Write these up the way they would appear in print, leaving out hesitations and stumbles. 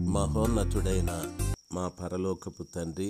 మహోన్నతుడైన మా పరలోకపు తండ్రి,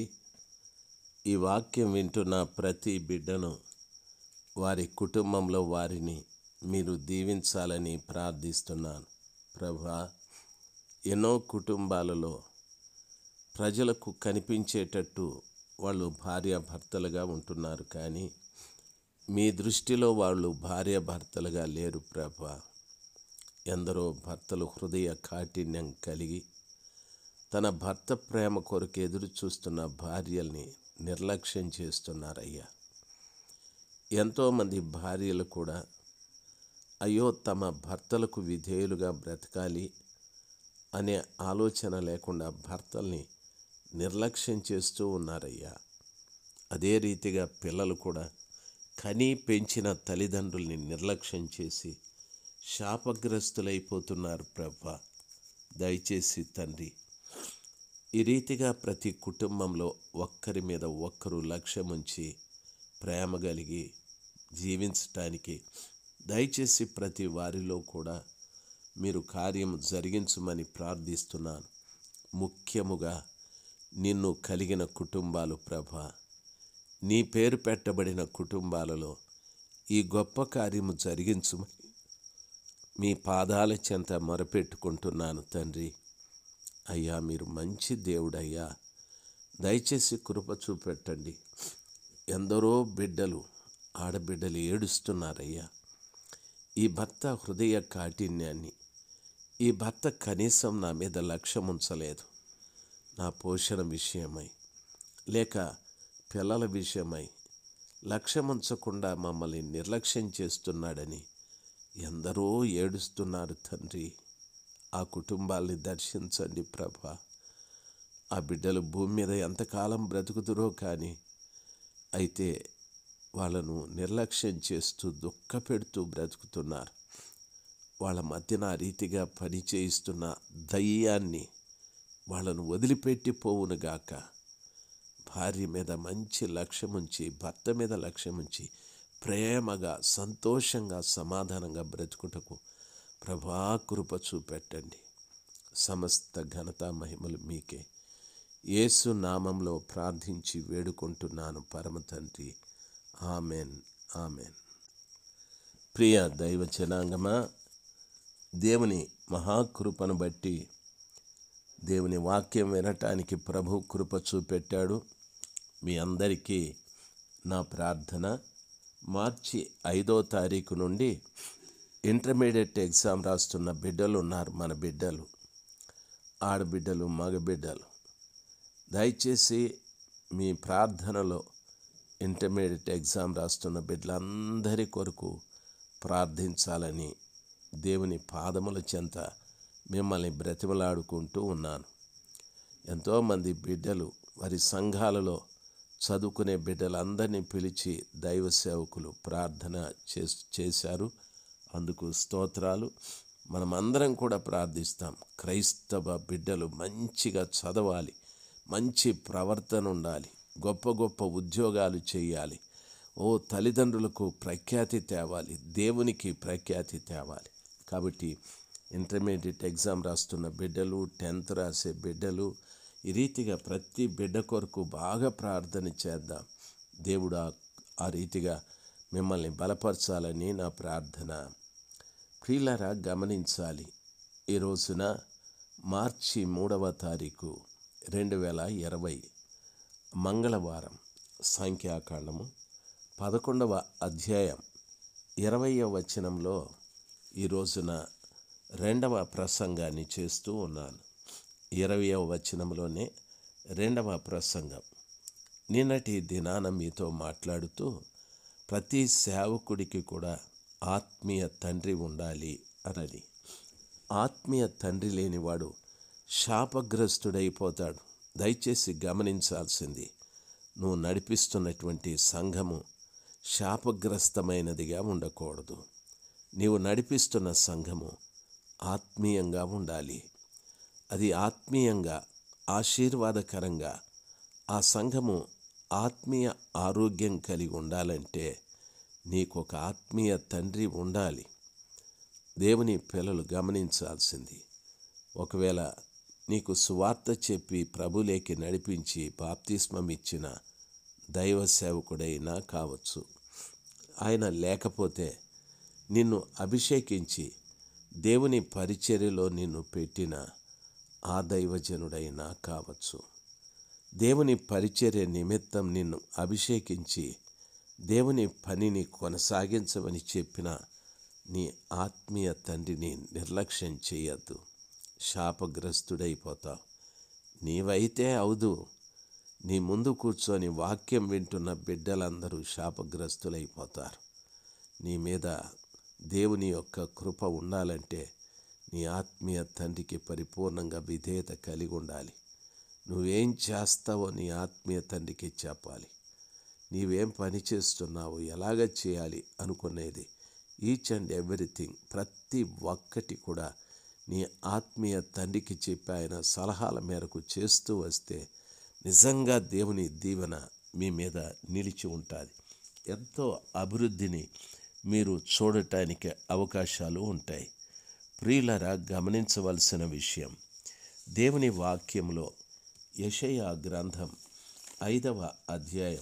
ఈ వాక్యం వింటున్న ప్రతి బిడ్డను, వారి కుటుంబంలో వారిని మీరు దీవించాలని ప్రార్థిస్తున్నాను. ప్రభువా, ఎన్నో కుటుంబాలలో ప్రజలకు కనిపించేటట్టు వాళ్ళు భార్యాభర్తలుగా ఉంటున్నారు, కానీ మీ దృష్టిలో వాళ్ళు భార్యాభర్తలుగా లేరు ప్రభువా. ఎందరో భర్తలు హృదయ కాఠిన్యం కలిగి తన భర్త ప్రేమ కొరకు ఎదురు చూస్తున్న భార్యల్ని నిర్లక్ష్యం చేస్తున్నారయ్యా. ఎంతోమంది భార్యలు కూడా అయ్యో తమ భర్తలకు విధేయులుగా బ్రతకాలి అనే ఆలోచన లేకుండా భర్తల్ని నిర్లక్ష్యం చేస్తూ ఉన్నారయ్యా. అదే రీతిగా పిల్లలు కూడా కని పెంచిన తల్లిదండ్రుల్ని నిర్లక్ష్యం చేసి శాపగ్రస్తులైపోతున్నారు ప్రభువా. దయచేసి తండ్రి, ఈ రీతిగా ప్రతి కుటుంబంలో ఒక్కరి మీద ఒక్కరు లక్ష్యముంచి ప్రేమ కలిగి జీవించటానికి దయచేసి ప్రతి వారిలో కూడా మీరు కార్యం జరిగించమని ప్రార్థిస్తున్నాను. ముఖ్యముగా నిన్ను కలిగిన కుటుంబాలు ప్రభా, నీ పేరు పెట్టబడిన కుటుంబాలలో ఈ గొప్ప కార్యము జరిగించమని మీ పాదాల చెంత మొరపెట్టుకుంటున్నాను తండ్రి. అయ్యా, మీరు మంచి దేవుడయ్యా, దయచేసి కృప చూపెట్టండి. ఎందరో బిడ్డలు, ఆడబిడ్డలు ఏడుస్తున్నారయ్యా. ఈ భర్త హృదయ కాఠిన్యాన్ని, ఈ భర్త కనీసం నా మీద లక్ష్యం ఉంచలేదు, నా పోషణ విషయమై లేక పిల్లల విషయమై లక్ష్యం ఉంచకుండా మమ్మల్ని నిర్లక్ష్యం చేస్తున్నాడని ఎందరో ఏడుస్తున్నారు తండ్రి. ఆ కుటుంబాల్ని దర్శించండి ప్రభా. ఆ బిడ్డలు భూమి మీద ఎంతకాలం బ్రతుకుతురో కానీ అయితే వాళ్ళను నిర్లక్ష్యం చేస్తూ దుఃఖపెడుతూ బ్రతుకుతున్నారు. వాళ్ళ మధ్యన ఆ రీతిగా పని చేయిస్తున్న దయ్యాన్ని వాళ్ళను వదిలిపెట్టి పోవునుగాక. భార్య మీద మంచి లక్ష్యముంచి, భర్త మీద లక్ష్యముంచి ప్రేమగా, సంతోషంగా, సమాధానంగా బ్రతుకుటకు ప్రభా కృప చూపెట్టండి. సమస్త ఘనత మహిమలు మీకే. యేసు నామంలో ప్రార్థించి వేడుకుంటున్నాను పరమ తండ్రి. Amen, amen. ప్రియ దైవ జనాంగమా, దేవుని మహాకృపను బట్టి దేవుని వాక్యం వినటానికి ప్రభు కృప చూపెట్టాడు. మీ అందరికీ నా ప్రార్థన, మార్చి 5వ తారీఖు నుండి ఇంటర్మీడియట్ ఎగ్జామ్ రాస్తున్న బిడ్డలు ఉన్నారు. మన బిడ్డలు, ఆడబిడ్డలు, మగబిడ్డలు, దయచేసి మీ ప్రార్థనలో ఇంటర్మీడియట్ ఎగ్జామ్ రాస్తున్న బిడ్డలందరి కొరకు ప్రార్థించాలని దేవుని పాదముల చెంత మిమ్మల్ని బ్రతిమలాడుకుంటూ ఉన్నాను. ఎంతోమంది బిడ్డలు వారి సంఘాలలో చదువుకునే బిడ్డలందరినీ పిలిచి దైవ సేవకులు ప్రార్థన చేశారు. అందుకు స్తోత్రాలు. మనమందరం కూడా ప్రార్థిస్తాం. క్రైస్తవ బిడ్డలు మంచిగా చదవాలి, మంచి ప్రవర్తన ఉండాలి, గొప్ప గొప్ప ఉద్యోగాలు చేయాలి. తల్లిదండ్రులకు ప్రఖ్యాతి తేవాలి, దేవునికి ప్రఖ్యాతి తేవాలి. కాబట్టి ఇంటర్మీడియట్ ఎగ్జామ్ రాస్తున్న బిడ్డలు, 10th రాసే బిడ్డలు, ఈ రీతిగా ప్రతి బిడ్డ కొరకు బాగా ప్రార్థన చేద్దాం. దేవుడు ఆ రీతిగా మిమ్మల్ని బలపరచాలని నా ప్రార్థన. ప్రియులారా, గమనించాలి. ఈ రోజున మార్చి 3వ తారీఖు 2020 మంగళవారం. సంఖ్యాకాండము 11వ అధ్యాయం 20వ వచనంలో ఈ రోజున 2వ ప్రసంగాన్ని చేస్తూ ఉన్నాను. 20వ వచనంలోనే 2వ ప్రసంగం. నిన్నటి దినాన మీతో మాట్లాడుతూ ప్రతి సేవకుడికి కూడా ఆత్మీయ తండ్రి ఉండాలి అనని. ఆత్మీయ తండ్రి లేనివాడు శాపగ్రస్తుడైపోతాడు. దయచేసి గమనించాల్సింది, నువ్వు నడిపిస్తున్నటువంటి సంఘము శాపగ్రస్తమైనదిగా ఉండకూడదు. నీవు నడిపిస్తున్న సంఘము ఆత్మీయంగా ఉండాలి. అది ఆత్మీయంగా, ఆశీర్వాదకరంగా, ఆ సంఘము ఆత్మీయ ఆరోగ్యం కలిగి ఉండాలంటే నీకు ఒక ఆత్మీయ తండ్రి ఉండాలి. దేవుని పిల్లలు గమనించాల్సింది, ఒకవేళ నీకు సువార్త చెప్పి ప్రభులేకి నడిపించి బాప్తిస్మం ఇచ్చిన దైవ సేవకుడైనా కావచ్చు. ఆయన లేకపోతే నిన్ను అభిషేకించి దేవుని పరిచర్యలో నిన్ను పెట్టిన ఆ దైవజనుడైనా కావచ్చు. దేవుని పరిచర్య నిమిత్తం నిన్ను అభిషేకించి దేవుని పనిని కొనసాగించమని చెప్పిన నీ ఆత్మీయ తండ్రిని నిర్లక్ష్యం చేయొద్దు. శాపగ్రస్తుడైపోతావు. నీవైతే అవుదు. నీ ముందు కూర్చొని వాక్యం వింటున్న బిడ్డలందరూ శాపగ్రస్తులైపోతారు. నీ మీద దేవుని యొక్క కృప ఉండాలంటే నీ ఆత్మీయ తండ్రికి పరిపూర్ణంగా విధేయత కలిగి ఉండాలి. నువ్వేం చేస్తావో నీ ఆత్మీయ తండ్రికి చెప్పాలి. నీవేం పని చేస్తున్నావు, ఎలాగ చేయాలి అనుకునేది ఈచ్ అండ్ ఎవ్రీథింగ్ ప్రతి ఒక్కటి కూడా నీ ఆత్మీయ తండ్రికి చెప్పి ఆయన సలహాల మేరకు చేస్తూ వస్తే నిజంగా దేవుని దీవెన మీ మీద నిలిచి ఉంటుంది. ఎంతో అభివృద్ధిని మీరు చూడటానికి అవకాశాలు ఉంటాయి. ప్రియులారా, గమనించవలసిన విషయం, దేవుని వాక్యంలో యెషయా గ్రంథం 5వ అధ్యాయం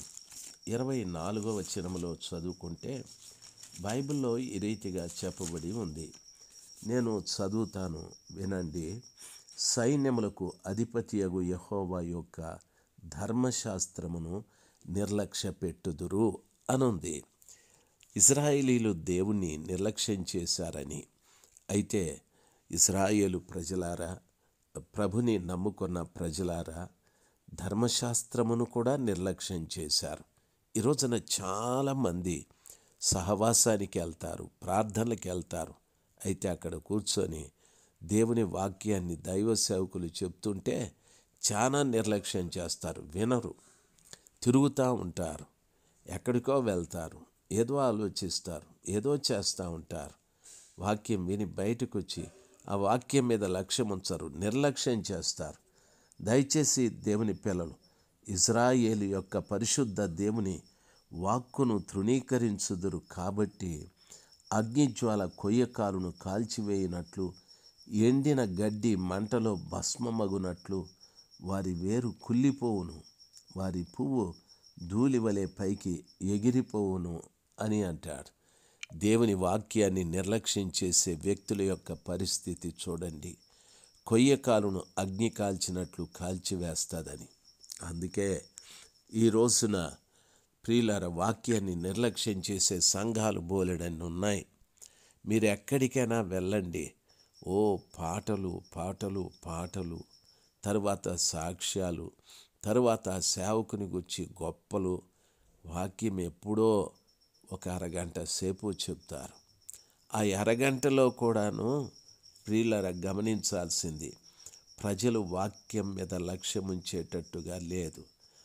24వ వచనంలో చదువుకుంటే బైబిల్లో ఈ రీతిగా చెప్పబడి ఉంది. నేను చదువుతాను, వినండి. సైన్యములకు అధిపతియగు యెహోవా యొక్క ధర్మశాస్త్రమును నిర్లక్ష్య పెట్టుదురు అనుంది. ఇశ్రాయేలీలు దేవుణ్ణి నిర్లక్ష్యం చేశారని, అయితే ఇశ్రాయేలు ప్రజలారా, ప్రభుని నమ్ముకున్న ప్రజలారా, ధర్మశాస్త్రమును కూడా నిర్లక్ష్యం చేశారు. ఈ రోజున చాలామంది సహవాసానికి వెళ్తారు, ప్రార్థనలకు వెళ్తారు. అయితే అక్కడ కూర్చొని దేవుని వాక్యాన్ని దైవ సేవకులు చెప్తుంటే చాలా నిర్లక్ష్యం చేస్తారు, వినరు, తిరుగుతూ ఉంటారు, ఎక్కడికో వెళ్తారు, ఏదో ఆలోచిస్తారు, ఏదో చేస్తూ ఉంటారు. వాక్యం విని బయటకు వచ్చి ఆ వాక్యం మీద లక్ష్యం ఉంచరు, నిర్లక్ష్యం చేస్తారు. దయచేసి దేవుని పిల్లలు, ఇశ్రాయేలు యొక్క పరిశుద్ధ దేవుని వాక్కును తృణీకరించుదురు కాబట్టి అగ్నిజ్వాల కొయ్యకాలును కాల్చివేయినట్లు, ఎండిన గడ్డి మంటలో భస్మమగునట్లు వారి వేరు కుళ్ళిపోవును, వారి పువ్వు ధూళివలే పైకి ఎగిరిపోవును అని అంటాడు. దేవుని వాక్యాన్ని నిర్లక్ష్యం చేసే వ్యక్తుల యొక్క పరిస్థితి చూడండి. కొయ్యకాలును అగ్ని కాల్చినట్లు కాల్చివేస్తుందని. అందుకే ఈ రోజున ప్రియులార, వాక్యాన్ని నిర్లక్ష్యం చేసే సంఘాలు బోలెడన్ని ఉన్నాయి. మీరు ఎక్కడికైనా వెళ్ళండి, ఓ పాటలు పాటలు పాటలు, తరువాత సాక్ష్యాలు, తరువాత సేవకుని గురించి గొప్పలు. వాక్యం ఎప్పుడో ఒక అరగంట సేపు చెప్తారు. ఆ అరగంటలో కూడాను ప్రియులారా గమనించాల్సింది, ప్రజలు వాక్యం మీద లక్ష్యం ఉంచేటట్టుగా లేదు.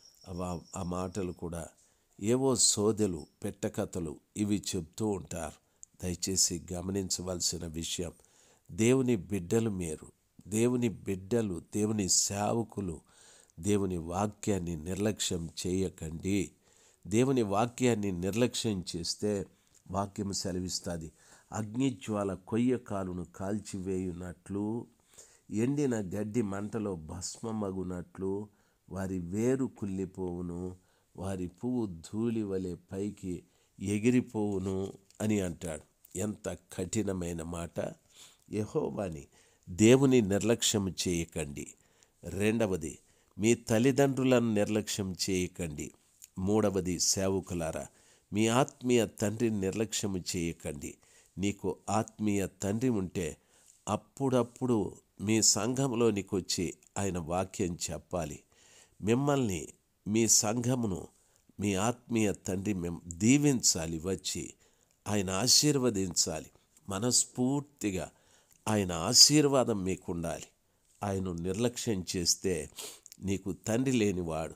ఆ మాటలు కూడా ఏవో సోదెలు, పెట్టకథలు ఇవి చెప్తూ ఉంటారు. దయచేసి గమనించవలసిన విషయం, దేవుని బిడ్డలు మీరు, దేవుని బిడ్డలు, దేవుని సేవకులు దేవుని వాక్యాన్ని నిర్లక్ష్యం చేయకండి. దేవుని వాక్యాన్ని నిర్లక్ష్యం చేస్తే వాక్యం సెలవిస్తుంది, అగ్నిజ్వాల కొయ్యకాలును కాల్చివేయునట్లు, ఎండిన గడ్డి మంటలో భస్మమగునట్లు వారి వేరు కుళ్ళిపోవును, వారి పువ్వు ధూళి వలె పైకి ఎగిరిపోవును అని అంటాడు. ఎంత కఠినమైన మాట! యెహోవాని దేవుని నిర్లక్ష్యం చేయకండి. రెండవది, మీ తల్లిదండ్రులను నిర్లక్ష్యం చేయకండి. మూడవది, సేవకులారా, మీ ఆత్మీయ తండ్రిని నిర్లక్ష్యం చేయకండి. నీకు ఆత్మీయ తండ్రి ఉంటే అప్పుడప్పుడు మీ సంఘంలోనికి వచ్చి ఆయన వాక్యం చెప్పాలి. మిమ్మల్ని, మీ సంఘమును మీ ఆత్మీయ తండ్రి దీవించాలి, వచ్చి ఆయన ఆశీర్వదించాలి. మనస్ఫూర్తిగా ఆయన ఆశీర్వాదం మీకు ఉండాలి. ఆయన నిర్లక్ష్యం చేస్తే నీకు తండ్రి లేనివాడు,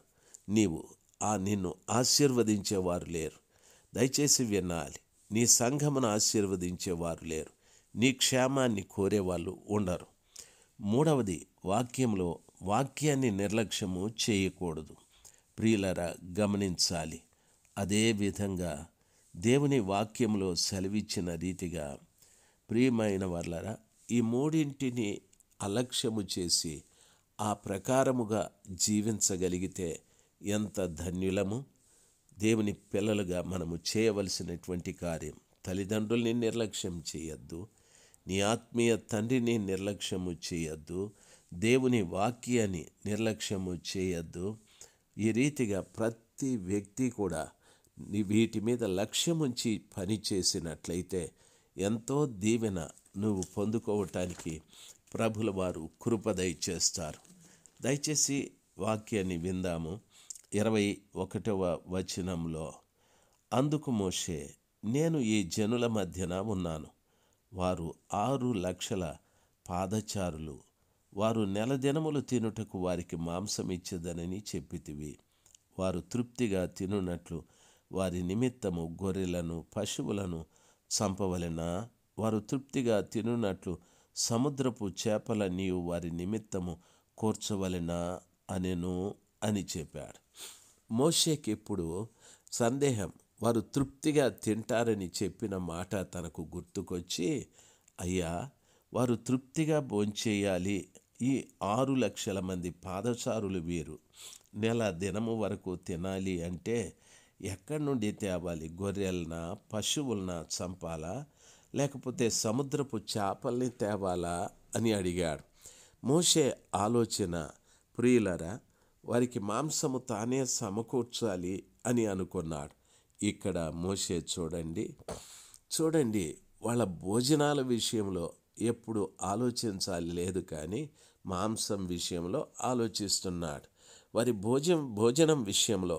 నిన్ను ఆశీర్వదించేవారు లేరు. దయచేసి వినాలి, నీ సంఘమును ఆశీర్వదించేవారు లేరు, నీ క్షేమాన్ని కోరేవాళ్ళు ఉండరు. మూడవది, వాక్యంలో వాక్యాన్ని నిర్లక్ష్యము చేయకూడదు. ప్రియులరా గమనించాలి. అదేవిధంగా దేవుని వాక్యంలో సెలవిచ్చిన రీతిగా ప్రియమైన వాళ్ళరా, ఈ మూడింటిని అలక్ష్యము చేసి ఆ ప్రకారముగా జీవించగలిగితే ఎంత ధన్యులము. దేవుని పిల్లలుగా మనము చేయవలసినటువంటి కార్యం, తల్లిదండ్రుల్ని నిర్లక్ష్యం చేయొద్దు, నీ ఆత్మీయ తండ్రిని నిర్లక్ష్యము చేయొద్దు, దేవుని వాక్యాన్ని నిర్లక్ష్యము చేయొద్దు. ఈ రీతిగా ప్రతి వ్యక్తి కూడా వీటి మీద లక్ష్యముంచి పని చేసినట్లయితే ఎంతో దీవెన నువ్వు పొందుకోవటానికి ప్రభుల వారు కృప దయచేస్తారు. దయచేసి వాక్యాన్ని విందాము. 21వ వచనంలో, అందుకు మోషే, నేను ఈ జనుల మధ్యన ఉన్నాను, వారు 6 లక్షల పాదచారులు, వారు నెల దినములు తినుటకు వారికి మాంసం ఇచ్చేదనని చెప్పితివి. వారు తృప్తిగా తినున్నట్లు వారి నిమిత్తము గొర్రెలను పశువులను చంపవలెనా? వారు తృప్తిగా తినున్నట్లు సముద్రపు చేపలన్నీ వారి నిమిత్తము కూర్చవలెనా అనెను అని చెప్పాడు. మోషేకి ఇప్పుడు సందేహం. వారు తృప్తిగా తింటారని చెప్పిన మాట తనకు గుర్తుకొచ్చి, అయ్యా, వారు తృప్తిగా భోంచేయాలి. ఈ 6 లక్షల మంది పాదచారులు వీరు నెల దినము వరకు తినాలి అంటే ఎక్కడి నుండి తేవాలి? గొర్రెలనా పశువులనా చంపాలా, లేకపోతే సముద్రపు చేపల్ని తేవాలా అని అడిగాడు. మోషే ఆలోచన, ప్రియులరా, వారికి మాంసము తానే సమకూర్చాలి అని అనుకున్నాడు. ఇక్కడ మోషే చూడండి వాళ్ళ భోజనాల విషయంలో ఎప్పుడు ఆలోచించాలి లేదు, కానీ మాంసం విషయంలో ఆలోచిస్తున్నాడు. వారి భోజనం విషయంలో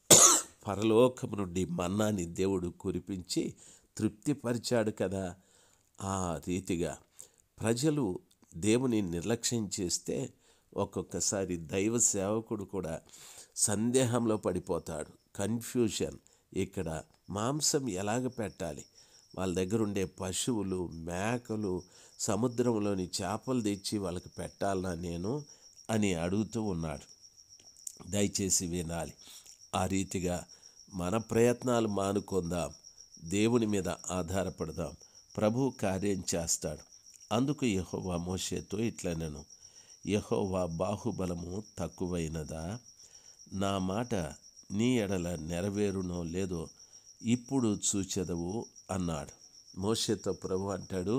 పరలోకం నుండి మన్నాని దేవుడు కురిపించి తృప్తిపరిచాడు కదా. ఆ రీతిగా ప్రజలు దేవుని నిర్లక్ష్యం చేస్తే ఒక్కొక్కసారి దైవ సేవకుడు కూడా సందేహంలో పడిపోతాడు. కన్ఫ్యూషన్. ఇక్కడ మాంసం ఎలాగ పెట్టాలి? వాళ్ళ దగ్గర ఉండే పశువులు, మేకలు, సముద్రంలోని చేపలు తెచ్చి వాళ్ళకి పెట్టాలనా నేను అని అడుగుతూ ఉన్నాడు. దయచేసి వినాలి. ఆ రీతిగా మన ప్రయత్నాలు మానుకుందాం, దేవుని మీద ఆధారపడదాం, ప్రభు కార్యం చేస్తాడు. అందుకు యెహోవా మోషేతో ఇట్లనెను, యెహోవా బాహుబలము తక్కువైనదా? నా మాట నీ ఎడల నెరవేరునో లేదో ఇప్పుడు చూచెదవు అన్నాడు. మోషేతో ప్రభు అంటాడు,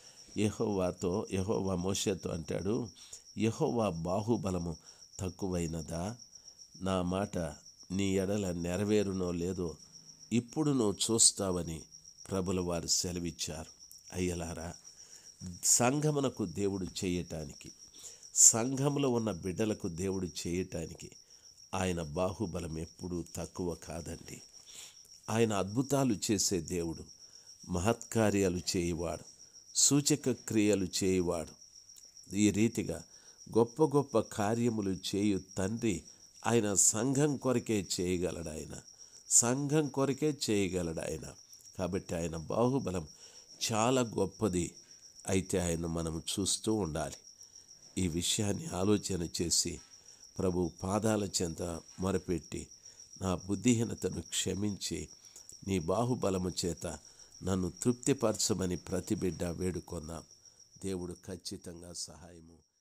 యెహోవా మోషేతో అంటాడు, యెహోవా బాహుబలము తక్కువైనదా? నా మాట నీ ఎడల నెరవేరునో లేదో ఇప్పుడు నువ్వు చూస్తావని ప్రభుల వారు సెలవిచ్చారు. అయ్యలారా, సంఘమునకు దేవుడు చేయటానికి, సంఘంలో ఉన్న బిడ్డలకు దేవుడు చేయటానికి ఆయన బాహుబలం ఎప్పుడూ తక్కువ కాదండి. ఆయన అద్భుతాలు చేసే దేవుడు, మహత్కార్యాలు చేయువాడు, సూచక క్రియలు చేయువాడు. ఈ రీతిగా గొప్ప గొప్ప కార్యములు చేయు తండ్రి ఆయన సంఘం కొరకే చేయగలడు. సంఘం కొరకే చేయగలడు. కాబట్టి ఆయన బాహుబలం చాలా గొప్పది. అయితే ఆయన మనం చూస్తూ ఉండాలి. ఈ విషయాన్ని ఆలోచన చేసి ప్రభు పాదాల చెంత మొరపెట్టి, నా బుద్ధిహీనతను క్షమించి నీ బాహుబలము చేత నన్ను తృప్తిపరచమని ప్రతి బిడ్డ వేడుకొందాం. దేవుడు ఖచ్చితంగా సహాయము